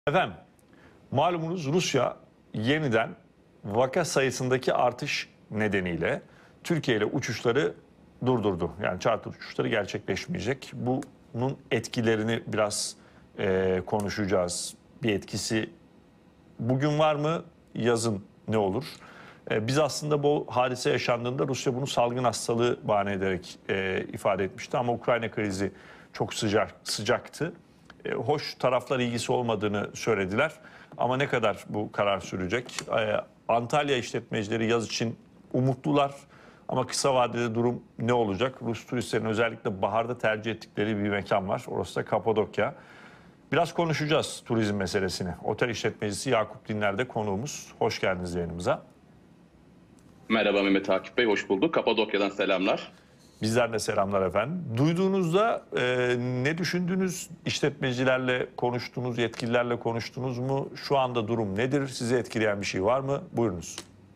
Efendim, malumunuz Rusya yeniden vaka sayısındaki artış nedeniyle Türkiye ile uçuşları durdurdu. Yani charter uçuşları gerçekleşmeyecek. Bunun etkilerini biraz konuşacağız. Bir etkisi bugün var mı? Yazın ne olur? Biz aslında bu hadise yaşandığında Rusya bunu salgın hastalığı bahane ederek ifade etmişti. Ama Ukrayna krizi çok sıcaktı. Hoş taraflar ilgisi olmadığını söylediler. Ama ne kadar bu karar sürecek? Antalya işletmecileri yaz için umutlular. Ama kısa vadede durum ne olacak? Rus turistlerin özellikle baharda tercih ettikleri bir mekan var. Orası da Kapadokya. Biraz konuşacağız turizm meselesini. Otel işletmecisi Yakup Dinler'de konuğumuz. Hoş geldiniz yayınımıza. Merhaba Mehmet Akif Bey, hoş bulduk. Kapadokya'dan selamlar. Bizler de selamlar efendim. Duyduğunuzda ne düşündünüz? İşletmecilerle konuştunuz, yetkililerle konuştunuz mu? Şu anda durum nedir? Sizi etkileyen bir şey var mı? Buyurunuz.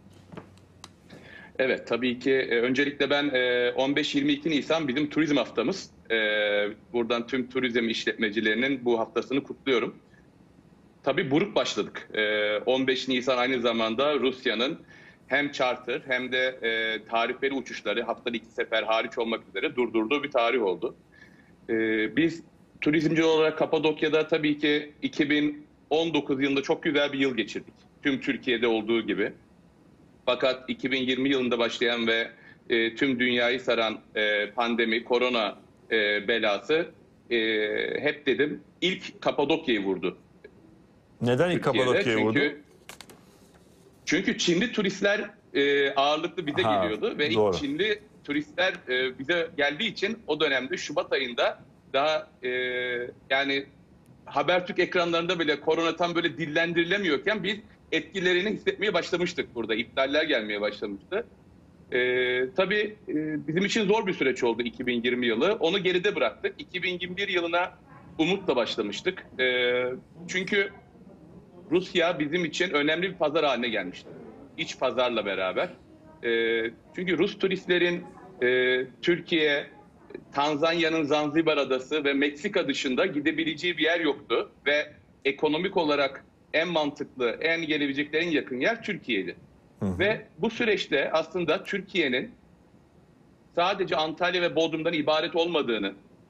Evet, tabii ki. Öncelikle ben 15-22 Nisan bizim turizm haftamız. Buradan tüm turizm işletmecilerinin bu haftasını kutluyorum. Tabii buruk başladık. 15 Nisan aynı zamanda Rusya'nın hem charter hem de tarifeli uçuşları haftada 2 sefer hariç olmak üzere durdurduğu bir tarih oldu. Biz turizmci olarak Kapadokya'da tabii ki 2019 yılında çok güzel bir yıl geçirdik. Tüm Türkiye'de olduğu gibi. Fakat 2020 yılında başlayan ve tüm dünyayı saran pandemi, korona belası hep dedim ilk Kapadokya'yı vurdu. Neden ilk Kapadokya'yı vurdu? Çünkü Çinli turistler ağırlıklı bize geliyordu ve doğru. ilk Çinli turistler bize geldiği için o dönemde Şubat ayında daha yani Habertürk ekranlarında bile korona tam böyle dillendirilemiyorken biz etkilerini hissetmeye başlamıştık burada. İptaller gelmeye başlamıştı. Tabii bizim için zor bir süreç oldu 2020 yılı. Onu geride bıraktık. 2021 yılına umutla başlamıştık. Çünkü Rusya bizim için önemli bir pazar haline gelmişti. İç pazarla beraber. Çünkü Rus turistlerin Türkiye, Tanzanya'nın Zanzibar adası ve Meksika dışında gidebileceği bir yer yoktu. Ve ekonomik olarak en mantıklı, en gelebilecekleri en yakın yer Türkiye'ydi. Ve bu süreçte aslında Türkiye'nin sadece Antalya ve Bodrum'dan ibaret olmadığını,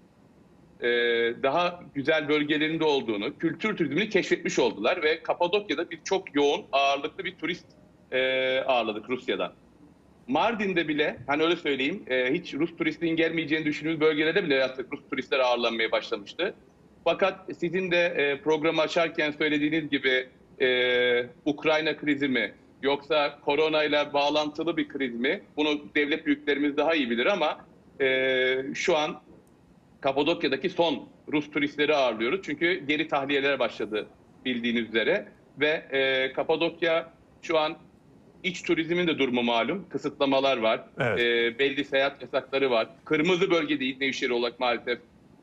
daha güzel bölgelerinde olduğunu, kültür turizmini keşfetmiş oldular ve Kapadokya'da bir çok yoğun ağırlıklı bir turist ağırladık Rusya'dan. Mardin'de bile, hani öyle söyleyeyim, hiç Rus turistinin gelmeyeceğini düşündüğümüz bölgelerde bile artık Rus turistler ağırlanmaya başlamıştı. Fakat sizin de programı açarken söylediğiniz gibi Ukrayna krizi mi yoksa koronayla bağlantılı bir kriz mi? Bunu devlet büyüklerimiz daha iyi bilir ama şu an Kapadokya'daki son Rus turistleri ağırlıyoruz. Çünkü geri tahliyeler başladı bildiğiniz üzere. Ve Kapadokya şu an iç turizmin de durumu malum. Kısıtlamalar var. Evet. Belli seyahat yasakları var. Kırmızı bölgedeyiz Nevşehir olarak maalesef.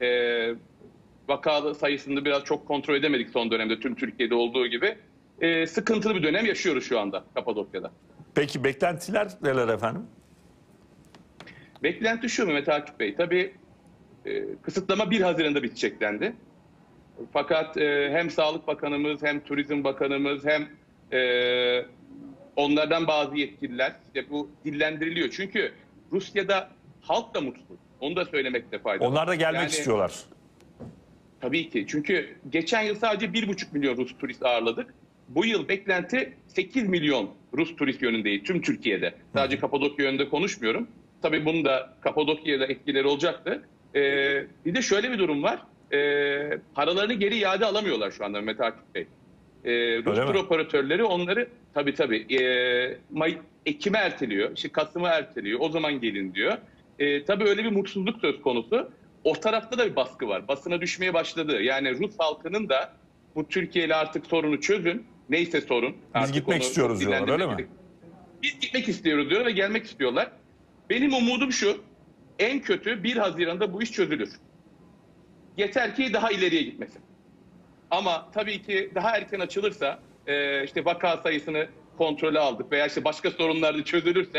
Vaka sayısını biraz çok kontrol edemedik son dönemde tüm Türkiye'de olduğu gibi. Sıkıntılı bir dönem yaşıyoruz şu anda Kapadokya'da. Peki beklentiler neler efendim? Beklenti şu Mehmet Akif Bey. Tabii kısıtlama 1 Haziran'da bitecek dendi. Fakat hem Sağlık Bakanımız hem Turizm Bakanımız hem onlardan bazı yetkililer işte bu dillendiriliyor. Çünkü Rusya'da halk da mutsuz. Onu da söylemekte fayda var. Onlar da gelmek istiyorlar. Tabii ki. Çünkü geçen yıl sadece 1,5 milyon Rus turist ağırladık. Bu yıl beklenti 8 milyon Rus turist yönündeyiz tüm Türkiye'de. Sadece Kapadokya yönünde konuşmuyorum. Tabii bunun da Kapadokya'da etkileri olacaktı. Bir de şöyle bir durum var. Paralarını geri iade alamıyorlar şu anda Mehmet Akif Bey. Rus tur operatörleri onları tabii Ekim'e erteliyor, işte Kasım'a erteliyor, o zaman gelin diyor. Tabii öyle bir mutsuzluk söz konusu. O tarafta da bir baskı var. Basına düşmeye başladı. Yani Rus halkının da bu Türkiye ile artık sorunu çözün. Neyse sorun. Biz gitmek istiyoruz diyorlar, öyle mi? Biz gitmek istiyoruz diyor ve gelmek istiyorlar. Benim umudum şu. En kötü 1 Haziran'da bu iş çözülür. Yeter ki daha ileriye gitmesin. Ama tabii ki daha erken açılırsa, işte vaka sayısını kontrole aldık veya işte başka sorunlar da çözülürse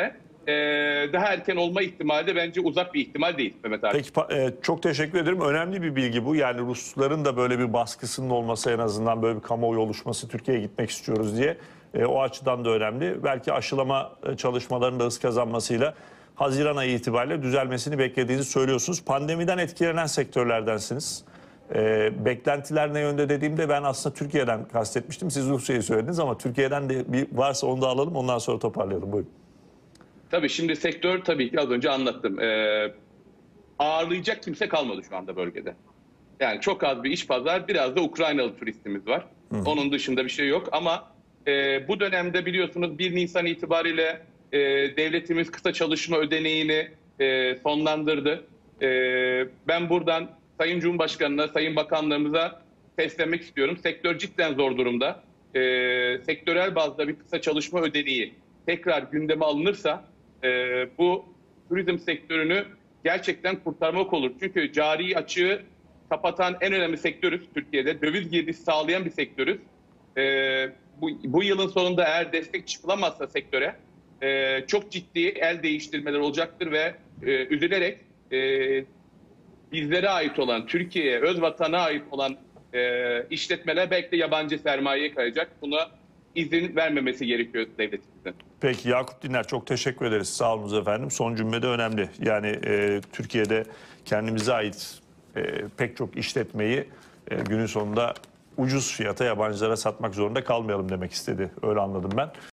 daha erken olma ihtimali de bence uzak bir ihtimal değil Mehmet abi. Peki çok teşekkür ederim. Önemli bir bilgi bu. Yani Rusların da böyle bir baskısının olması, en azından böyle bir kamuoyu oluşması, Türkiye'ye gitmek istiyoruz diye. O açıdan da önemli. Belki aşılama çalışmalarının da hız kazanmasıyla Haziran ayı itibariyle düzelmesini beklediğinizi söylüyorsunuz. Pandemiden etkilenen sektörlerdensiniz. Beklentiler ne yönde dediğimde ben aslında Türkiye'den kastetmiştim. Siz Rusya'yı söylediniz ama Türkiye'den de bir varsa onu da alalım. Ondan sonra toparlayalım. Buyurun. Tabii şimdi sektör tabii ki az önce anlattım. Ağırlayacak kimse kalmadı şu anda bölgede. Yani çok az bir iç pazar, biraz da Ukraynalı turistimiz var. Onun dışında bir şey yok ama bu dönemde biliyorsunuz 1 Nisan itibariyle devletimiz kısa çalışma ödeneğini sonlandırdı. Ben buradan Sayın Cumhurbaşkanı'na, Sayın Bakanlarımıza seslenmek istiyorum. Sektör cidden zor durumda. Sektörel bazda bir kısa çalışma ödeneği tekrar gündeme alınırsa bu turizm sektörünü gerçekten kurtarmak olur. Çünkü cari açığı kapatan en önemli sektörüz Türkiye'de. Döviz girdisi sağlayan bir sektörüz. Bu yılın sonunda eğer destek çıkılamazsa sektöre çok ciddi el değiştirmeler olacaktır ve üzülerek bizlere ait olan, Türkiye'ye, öz vatana ait olan işletmeler belki de yabancı sermayeye kayacak. Buna izin vermemesi gerekiyor devletimizin. Peki Yakup Diner, çok teşekkür ederiz. Sağ olunuz efendim. Son cümlede önemli. Yani Türkiye'de kendimize ait pek çok işletmeyi günün sonunda ucuz fiyata yabancılara satmak zorunda kalmayalım demek istedi. Öyle anladım ben.